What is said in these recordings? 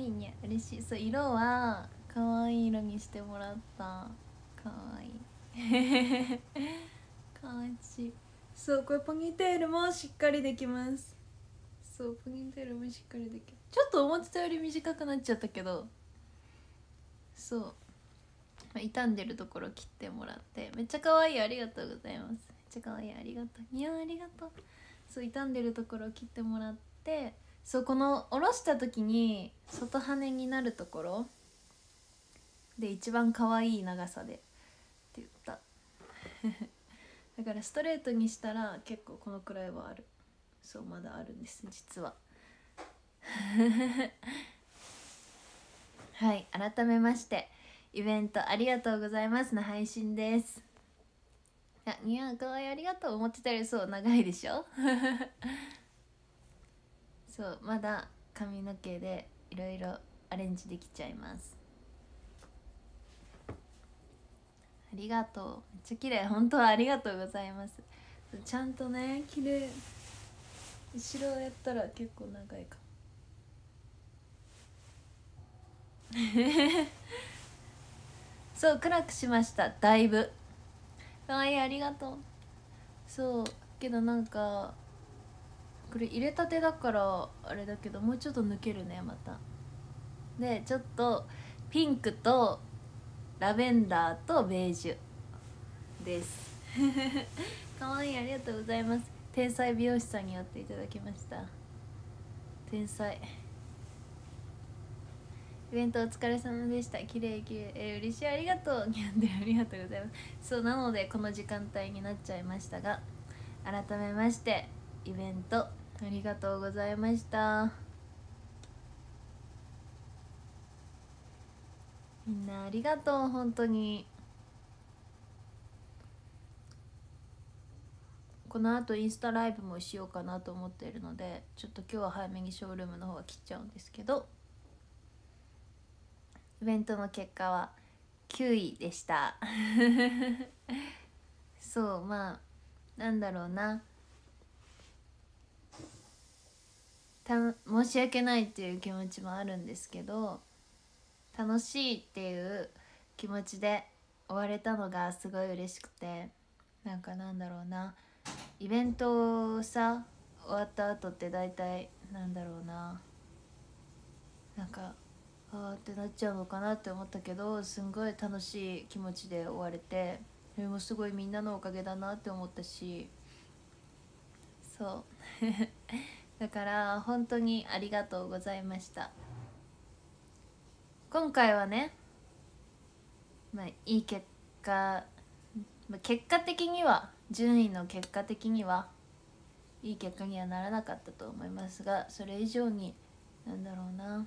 いいね、嬉しい。そう、色は可愛い色にしてもらった。可愛い感じ。そう、これポニーテールもしっかりできます。そう、ポニーテールもしっかりできる。ちょっと思ってたより短くなっちゃったけど、そう、傷んでるところ切ってもらって、めっちゃ可愛い、ありがとうございます。めっちゃ可愛い、ありがとう。いや、ありがとう。そう、傷んでるところを切ってもらって、そう、この下ろした時に外羽になるところで一番可愛い長さでって言っただからストレートにしたら結構このくらいはある。そう、まだあるんです実ははい、改めましてイベントありがとうございますの配信です。いや、かわいい、ありがとう。思ってたよりそう長いでしょそう、まだ髪の毛でいろいろアレンジできちゃいます。ありがとう。めっちゃ綺麗。本当はありがとうございます。ちゃんとね、綺麗。後ろやったら結構長いかもそう、暗くしました、だいぶ。かわいい、ありがとう。そうけどなんかこれ入れたてだからあれだけど、もうちょっと抜けるねまた。でちょっとピンクとラベンダーとベージュですかわいい、ありがとうございます。天才美容師さんにやっていただきました。天才。イベントお疲れ様でした。綺麗綺麗、嬉しい、ありがとう。にゃんでありがとうございます。そうなのでこの時間帯になっちゃいましたが、改めましてイベントありがとうございました。みんなありがとう、本当に。このあとインスタライブもしようかなと思っているので、ちょっと今日は早めにショールームの方は切っちゃうんですけど、イベントの結果は9位でしたそう、まあなんだろうな、申し訳ないっていう気持ちもあるんですけど、楽しいっていう気持ちで終われたのがすごい嬉しくて、なんだろうな、イベントさ終わった後って大体なんだろうな、あーってなっちゃうのかなって思ったけど、すんごい楽しい気持ちで終われて、それもすごいみんなのおかげだなって思ったし、そうだから本当にありがとうございました。今回はね、いい結果、結果的には順位の結果的にはいい結果にはならなかったと思いますが、それ以上になんだろうな、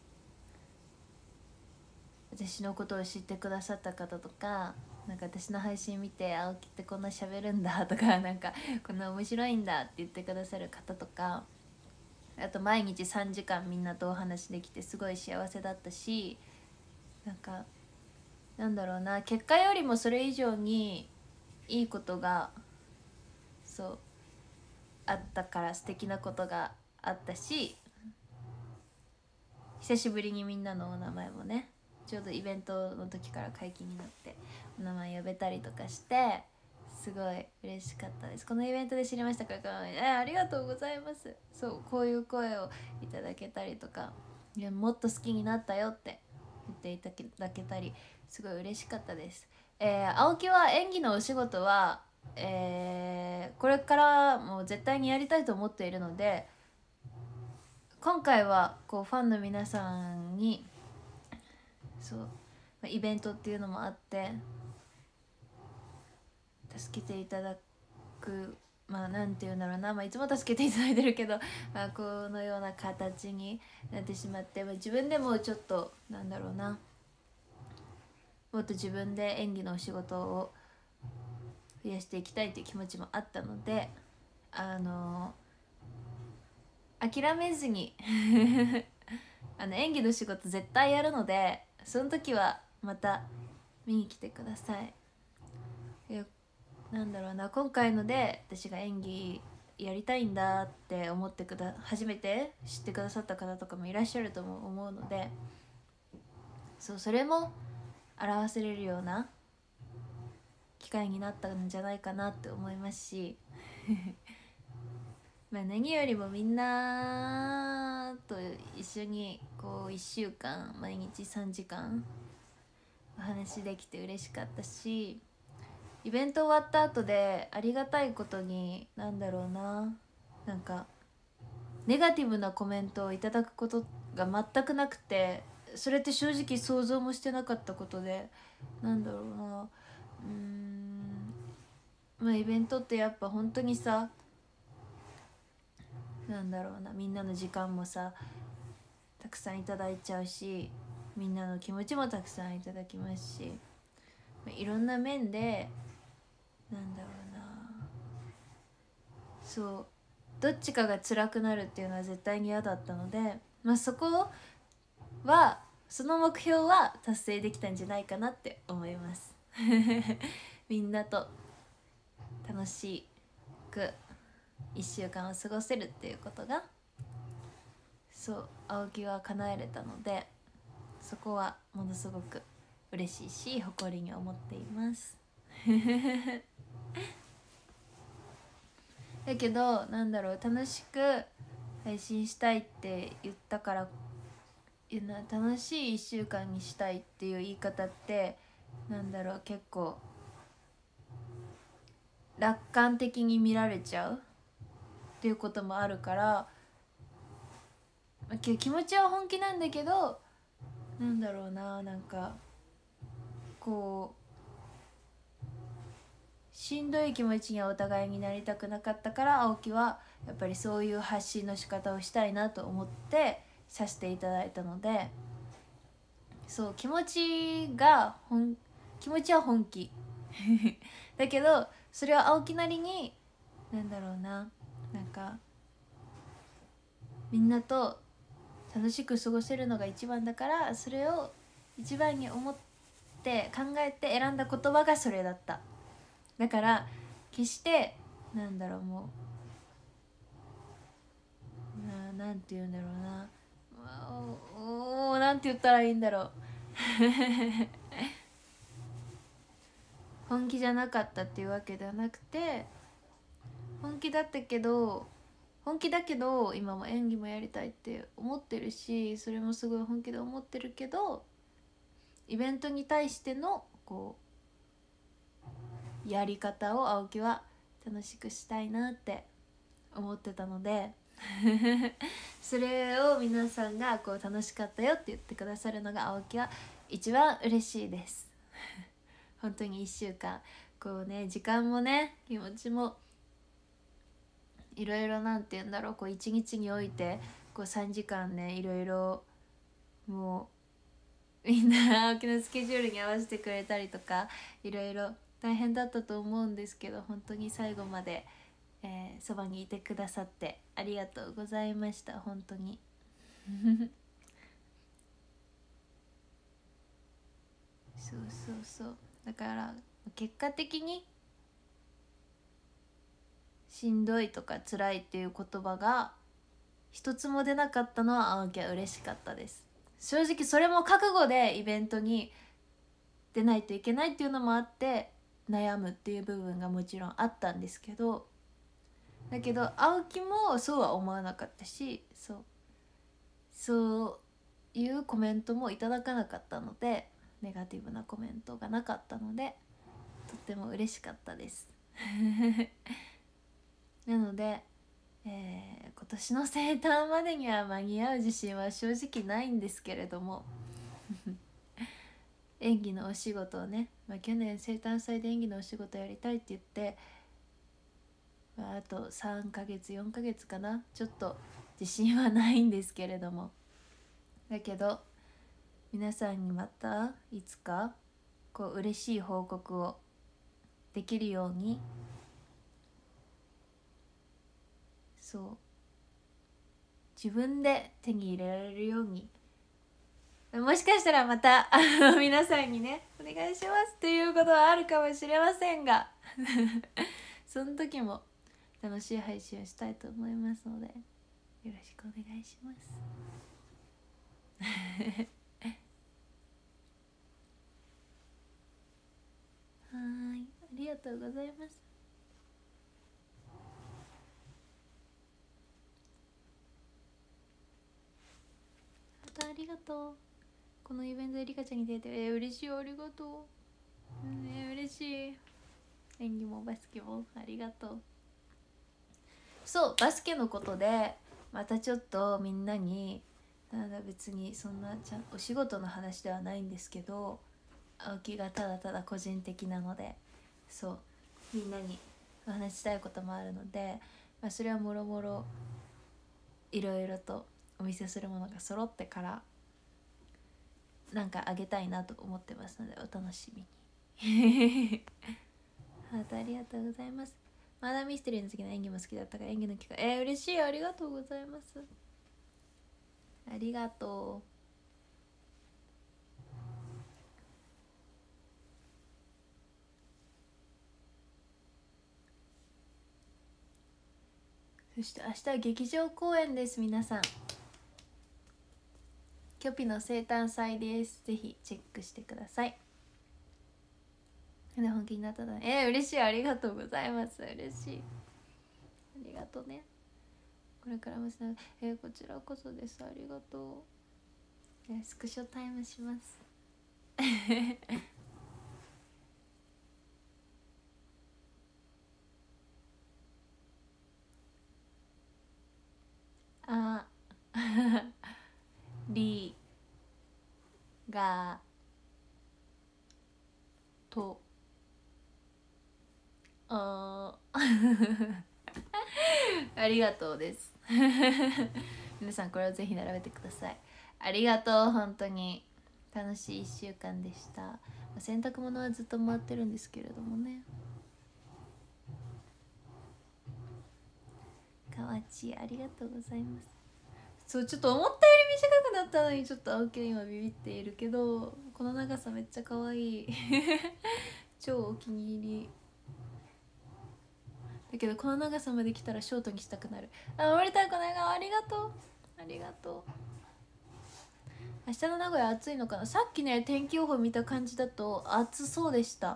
私のことを知ってくださった方とか、私の配信見て青木ってこんな喋るんだとか、こんな面白いんだって言ってくださる方とか、あと毎日3時間みんなとお話できてすごい幸せだったし、なんだろうな、結果よりもそれ以上にいいことがそうあったから、素敵なことがあったし、久しぶりにみんなのお名前もね、ちょうどイベントの時から解禁になってお名前呼べたりとかして、すごい嬉しかったです。このイベントで知りましたから、ありがとうございます。そう、こういう声をいただけたりとか、いやもっと好きになったよって言っていただけたり、すごい嬉しかったです。青木は演技のお仕事は、これからも絶対にやりたいと思っているので、今回はこうファンの皆さんにそうイベントっていうのもあって助けていただく、なんていうんだろうな、いつも助けていただいてるけど、このような形になってしまって、自分でもちょっとなんだろうな、もっと自分で演技のお仕事を増やしていきたいという気持ちもあったので、諦めずに演技の仕事絶対やるので、その時はまた見に来てください。なんだろうな、今回ので私が演技やりたいんだって思って初めて知ってくださった方とかもいらっしゃるとも思うので、それも表せれるような機会になったんじゃないかなって思いますしまあ何よりもみんなと一緒にこう1週間毎日3時間お話できて嬉しかったし、イベント終わった後でありがたいことになんかネガティブなコメントをいただくことが全くなくて、それって正直想像もしてなかったことで、まあイベントってやっぱ本当にさ、みんなの時間もさたくさんいただいちゃうし、みんなの気持ちもたくさんいただきますし、いろんな面でどっちかが辛くなるっていうのは絶対に嫌だったので、その目標は達成できたんじゃないかなって思いますみんなと楽しく1週間を過ごせるっていうことが青木は叶えれたので、そこはものすごく嬉しいし誇りに思っていますだけど楽しく配信したいって言ったから楽しい1週間にしたいっていう言い方って結構楽観的に見られちゃうっていうこともあるから、気持ちは本気なんだけどこうしんどい気持ちにはお互いになりたくなかったから、青木はやっぱりそういう発信の仕方をしたいなと思ってさせていただいたので、気持ちは本気だけどそれは青木なりにみんなと楽しく過ごせるのが一番だから、それを一番に思って考えて選んだ言葉がそれだった。だから決してなんて言うんだろうな、なんて言ったらいいんだろう本気じゃなかったっていうわけではなくて、本気だけど今も演技もやりたいって思ってるし、それもすごい本気で思ってるけど、イベントに対してのやり方を青木は楽しくしたいなって思ってたのでそれを皆さんが楽しかったよって言ってくださるのが青木は一番嬉しいです本当に1週間時間もね気持ちもいろいろ1日において3時間ねいろいろもうみんな青木のスケジュールに合わせてくれたりとかいろいろ大変だったと思うんですけど、本当に最後までそばにいてくださってありがとうございました。本当にそうだから結果的にしんどいとか辛いっていう言葉が一つも出なかったのは青木は嬉しかったです。正直それも覚悟でイベントに出ないといけないっていうのもあって悩むっていう部分がもちろんあったんですけど、だけど青木もそうは思わなかったし、そういうコメントもいただかなかったので、ネガティブなコメントがなかったのでとっても嬉しかったですなので、今年の生誕までには間に合う自信は正直ないんですけれども演技のお仕事をね、去年生誕祭で演技のお仕事やりたいって言って、あと3ヶ月4ヶ月かな、ちょっと自信はないんですけれども、だけど皆さんにまたいつか嬉しい報告をできるように、自分で手に入れられるように、もしかしたらまた皆さんにねお願いしますっていうことはあるかもしれませんがその時も楽しい配信をしたいと思いますので、よろしくお願いしますはい、ありがとうございます。ありがとう。このイベントでリカちゃんに出て嬉しい、ありがとう。嬉しい。演技もバスケもありがとう。そうバスケのことでまたちょっとみんなに、別にそんなお仕事の話ではないんですけど、青木がただただ個人的なので、そうみんなにお話ししたいこともあるので、それはもろもろいろいろとお見せするものが揃ってからなんかあげたいなと思ってますので、お楽しみにハートありがとうございます。マーダーミステリーの次の演技も好きだったから演技の機会嬉しい、ありがとうございます。ありがとう。そして明日は劇場公演です。皆さんキョピの生誕祭です。ぜひチェックしてください。本気になっただね。嬉しい、ありがとうございます。嬉しい、ありがとうね。これからもしなこちらこそです。ありがとう。スクショタイムしますありがとあありがとうです皆さんこれをぜひ並べてください。ありがとう。本当に楽しい1週間でした。洗濯物はずっと回ってるんですけれどもね。かわちありがとうございます。そうちょっと思ったより短くなったのにちょっと青木は今ビビっているけど、この長さめっちゃかわいい超お気に入りだけど、この長さまで来たらショートにしたくなる。森田この笑顔ありがとう、ありがとう。明日の名古屋暑いのかな。さっきね天気予報見た感じだと暑そうでした。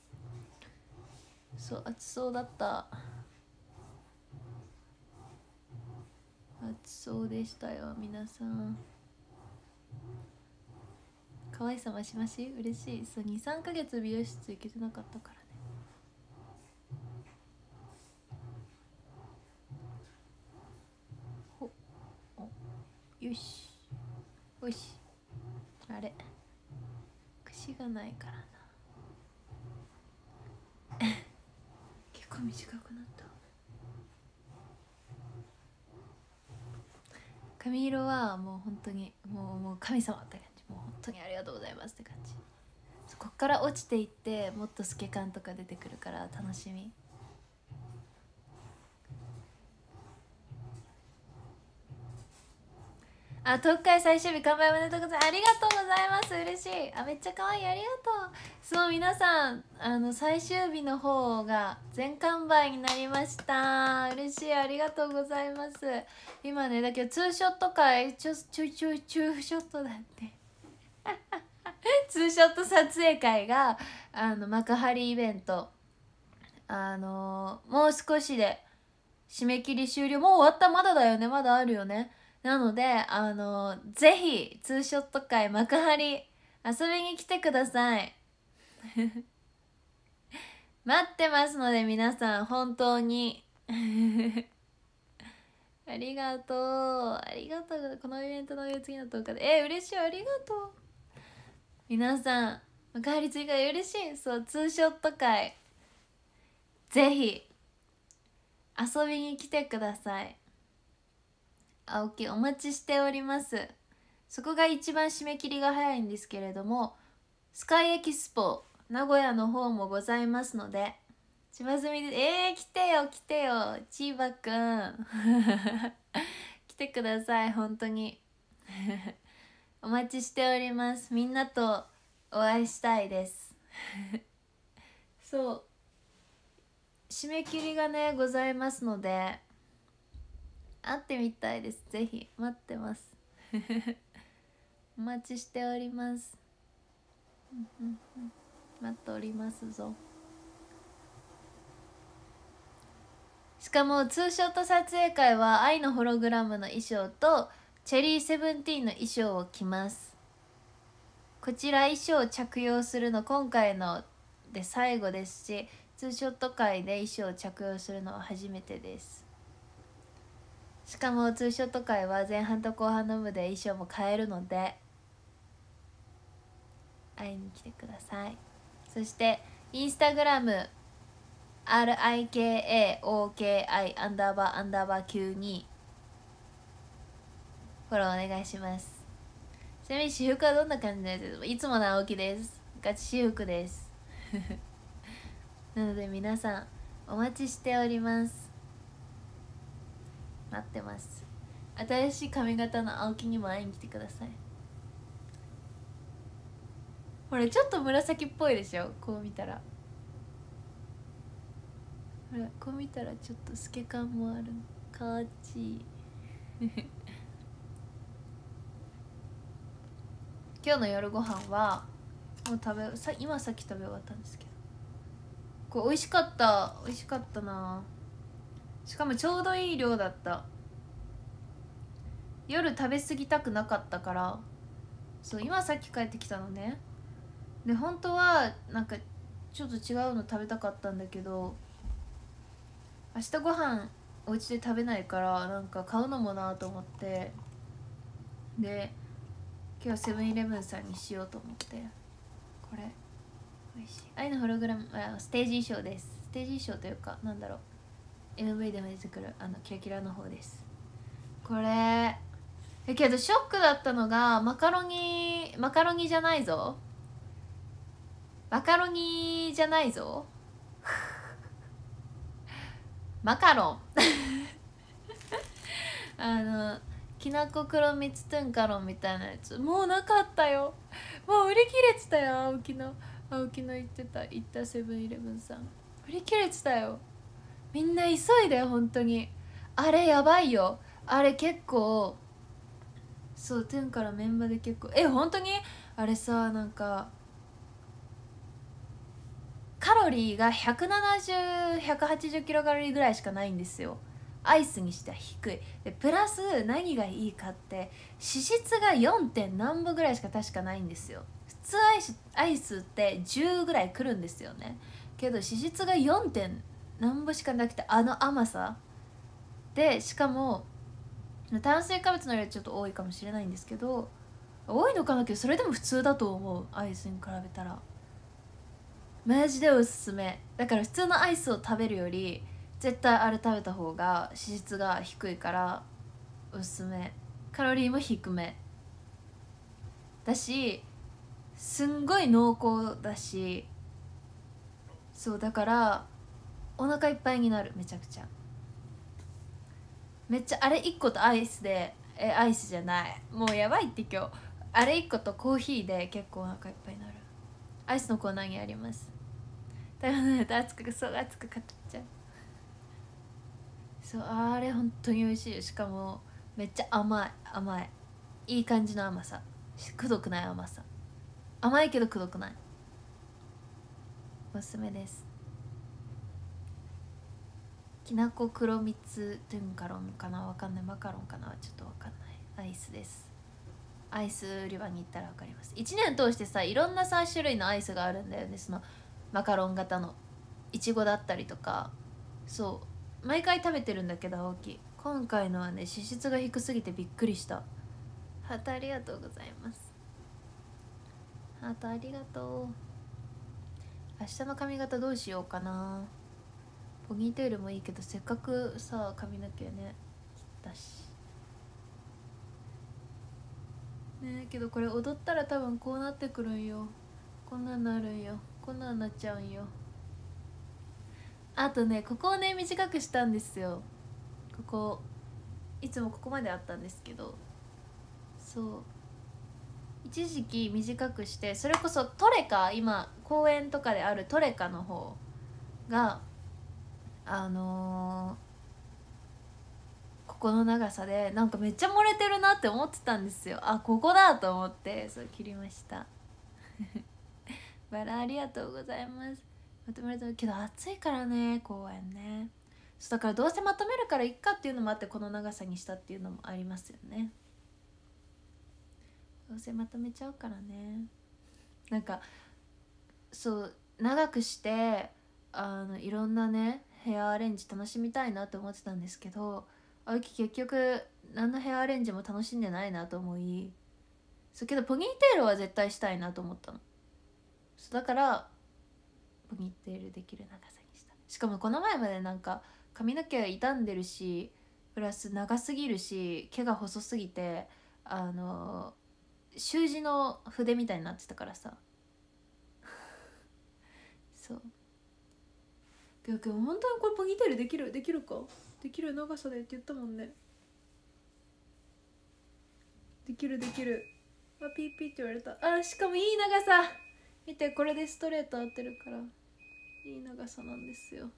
そう暑そうだった、暑そうでしたよ。皆さん可愛さ増し増し嬉しい。そう 2,3 ヶ月美容室行けてなかったからね。ほよしよし、あれ串がないからな結構短くなった。髪色はもう本当にもう神様って感じ。もう本当にありがとうございますって感じ。こっから落ちていってもっと透け感とか出てくるから楽しみ。東海最終日完売おめでとうございます。ありがとうございます。嬉しい。めっちゃ可愛い、ありがとう。そう皆さん最終日の方が全完売になりました。嬉しい、ありがとうございます。今ねだけどツーショット会ちょいツーショットだってツーショット撮影会が幕張イベントもう少しで締め切り終了。もう終わった。まだだよね、まだあるよね。なのでぜひツーショット会幕張遊びに来てください待ってますので皆さん本当にありがとう、ありがとう。このイベントの次の10日で嬉しい、ありがとう。皆さん幕張追加で嬉しい。そうツーショット会ぜひ遊びに来てください。青木お待ちしております。そこが一番締め切りが早いんですけれども、スカイエキスポ名古屋の方もございますので、千葉住で来てよ来てよ千葉くん来てください本当にお待ちしております。みんなとお会いしたいですそう締め切りがねございますので会ってみたいです。ぜひ待ってますお待ちしております。待っておりますぞ。しかもツーショット撮影会は愛のホログラムの衣装とチェリーセブンティーンの衣装を着ます。こちら衣装を着用するの今回ので最後ですし、ツーショット会で衣装を着用するのは初めてです。しかもツーショット会は前半と後半の部で衣装も変えるので会いに来てください。そしてインスタグラム RIKAOKI__92 フォローお願いします。ちなみに私服はどんな感じのやつですか？いつもの青木です。ガチ私服ですなので皆さんお待ちしております。待ってます。新しい髪型の青木にも会いに来てください。これちょっと紫っぽいでしょ、こう見たら。ほらこう見たらちょっと透け感もある。かわちい今日の夜ご飯はもう今さっき食べ終わったんですけど、これ美味しかな。しかもちょうどいい量だった。夜食べ過ぎたくなかったから。そう今さっき帰ってきたのね。で本当はなんかちょっと違うの食べたかったんだけど、明日ご飯お家で食べないからなんか買うのもなと思って、で今日セブンイレブンさんにしようと思って。これおいしい。愛のホログラムステージ衣装です。ステージ衣装というかなんだろう、 MV でも出てくるキラキラの方です。これけどショックだったのがマカロニじゃないぞマカロニじゃないぞマカロンきなこ黒蜜トゥンカロンみたいなやつもうなかったよ。もう売り切れてたよ。青木の行ったセブンイレブンさん売り切れてたよ。みんな急いで本当に。あれやばいよ。あれ結構そうトゥンカロンメンバーで結構本当にあれさ、なんかカロリーが170-180キロカロリーぐらいしかないんですよ。アイスにしては低いで、プラス何がいいかって脂質が 4. 点何歩ぐらいしか確かないんですよ。普通アイスって10ぐらいくるんですよね。けど脂質が 4. 点何歩しかなくて、甘さで、しかも炭水化物の量はちょっと多いかもしれないんですけど、多いのかなけどそれでも普通だと思う。アイスに比べたらマジでおすすめだから。普通のアイスを食べるより絶対あれ食べた方が脂質が低いからおすすめ。カロリーも低めだし、すんごい濃厚だし、そうだからお腹いっぱいになる。めちゃくちゃめっちゃあれ1個とアイスでアイスじゃない、もうやばいって今日。あれ1個とコーヒーで結構お腹いっぱいになる。アイスのコーナーにあります。食べないと熱くかっちゃう。そうあれ本当に美味しい。しかもめっちゃ甘いいい感じの甘さ、くどくない甘さ。甘いけどくどくない。おすすめです。きなこ黒蜜トゥンカロンかな、わかんない。マカロンかな、ちょっとわかんない。アイスです。アイス売り場に行ったらわかります。1年通してさいろんな3種類のアイスがあるんだよね。そのマカロン型のいちごだったりとか、そう毎回食べてるんだけど青木、今回のはね脂質が低すぎてびっくりした。ハートありがとうございます。ハートありがとう。明日の髪型どうしようかな。ポニーテールもいいけどせっかくさ髪の毛ね切ったしね。けどこれ踊ったら多分こうなってくるんよ。こんなんなるんよ。こんなんなっちゃうんよ。あとねここをね短くしたんですよ。ここいつもここまであったんですけど、そう一時期短くして、それこそトレカ、今公園とかであるトレカの方がここの長さでなんかめっちゃ漏れてるなって思ってたんですよ。あ、ここだと思ってそう切りましたバラありがとうございます。まとめるけど暑いからね、公園ね。そうだからどうせまとめるからいっかっていうのもあってこの長さにしたっていうのもありますよね。どうせまとめちゃうからね。なんかそう長くしていろんなねヘアアレンジ楽しみたいなって思ってたんですけど、あゆき結局何のヘアアレンジも楽しんでないなと思い、そうけどポニーテールは絶対したいなと思ったの。そうだからポニーテールできる長さにした。しかもこの前までなんか髪の毛傷んでるし、プラス長すぎるし毛が細すぎて習字の筆みたいになってたからさそうけど本当にこれポニーテールできるか、できる長さでって言ったもんね。できるあ、ピーピーって言われた。あ、しかもいい長さ見て、これでストレート合ってるからいい長さなんですよ。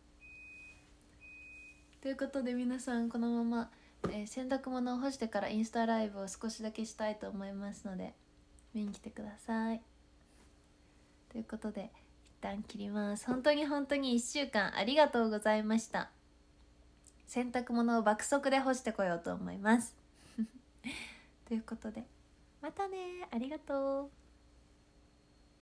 ということで皆さんこのまま、洗濯物を干してからインスタライブを少しだけしたいと思いますので見に来てください。ということで一旦切ります。本当に1週間ありがとうございました。洗濯物を爆速で干してこようと思いますということでまたね、ありがとう。